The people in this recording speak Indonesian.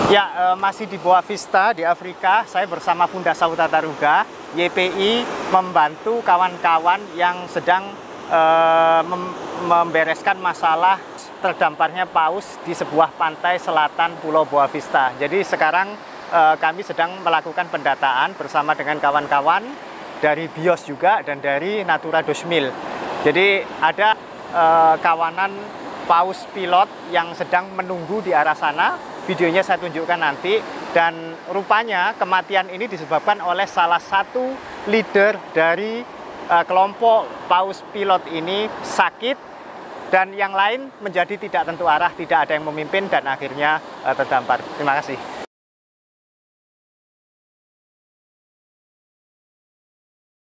Ya, masih di Boa Vista di Afrika. Saya bersama Funda Sauta Taruga, YPI, membantu kawan-kawan yang sedang membereskan masalah terdamparnya paus di sebuah pantai selatan Pulau Boa Vista. Jadi sekarang kami sedang melakukan pendataan bersama dengan kawan-kawan dari BIOS juga dan dari Natura 2000. Jadi ada kawanan paus pilot yang sedang menunggu di arah sana. Videonya saya tunjukkan nanti, dan rupanya kematian ini disebabkan oleh salah satu leader dari kelompok paus pilot ini sakit, dan yang lain menjadi tidak tentu arah, tidak ada yang memimpin, dan akhirnya terdampar. Terima kasih.